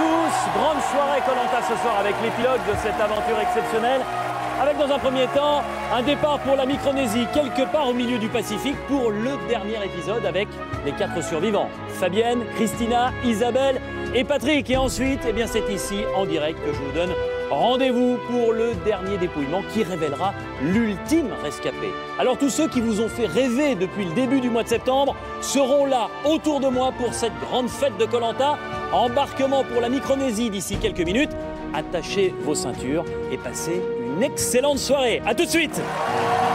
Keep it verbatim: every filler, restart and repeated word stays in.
tous, grande soirée koh lanta ce soir avec l'épilogue de cette aventure exceptionnelle. Avec dans un premier temps un départ pour la Micronésie, quelque part au milieu du Pacifique pour le dernier épisode avec les quatre survivants. Fabienne, Christina, Isabelle et Patrick. Et ensuite, eh bien c'est ici en direct que je vous donne rendez-vous pour le dernier dépouillement qui révélera l'ultime rescapé. Alors tous ceux qui vous ont fait rêver depuis le début du mois de septembre seront là autour de moi pour cette grande fête de koh lanta. Embarquement pour la Micronésie d'ici quelques minutes. Attachez vos ceintures et passez une excellente soirée. A tout de suite.